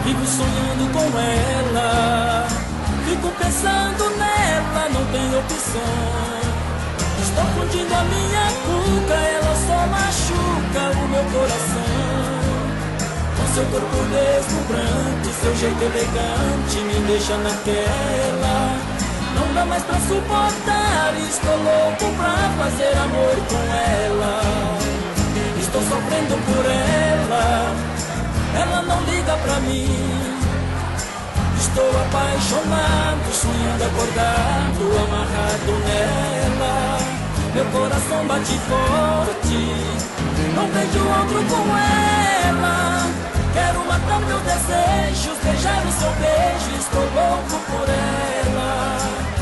Vivo sonhando com ela, fico pensando nela, não tem opção. Estou fundindo a minha cuca, ela só machuca o meu coração. Com seu corpo deslumbrante, seu jeito elegante me deixa naquela. Não dá mais pra suportar, estou louco pra fazer amor com ela. Estou sofrendo por ela, ela não liga pra mim. Estou apaixonado, sonhando acordado, amarrado nela. Meu coração bate forte, não vejo outro com ela. Quero matar meus desejos, beijar o seu beijo, estou louco por ela.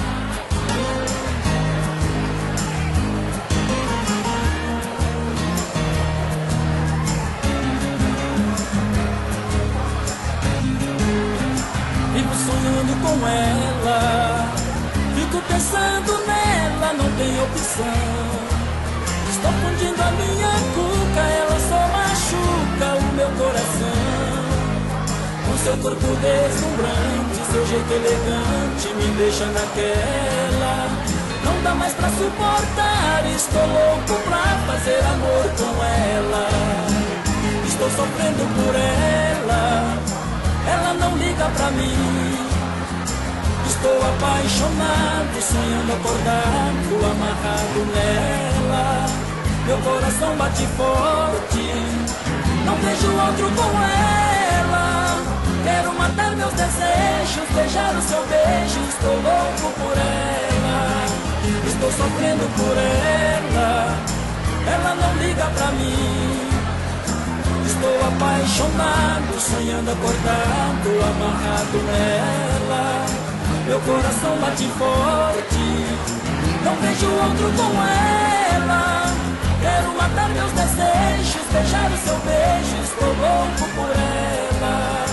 Vivo sonhando com ela, fico pensando nela, não tem opção. Estou fundindo a minha cuca, ela só machuca o meu coração. Com seu corpo deslumbrante, seu jeito elegante me deixa naquela. Não dá mais pra suportar, estou louco pra fazer amor com ela. Estou sofrendo por ela, ela não liga pra mim. Estou apaixonado, sonhando acordado, amarrado nela. Meu coração bate forte, não vejo outro com ela. Quero matar meus desejos, beijar o seu beijo, estou louco por ela. Estou sofrendo por ela, ela não liga pra mim. Estou apaixonado, sonhando acordado, amarrado nela. Meu coração bate forte, não vejo outro com ela. Quero matar meus desejos, beijar o seu beijo, estou louco por ela.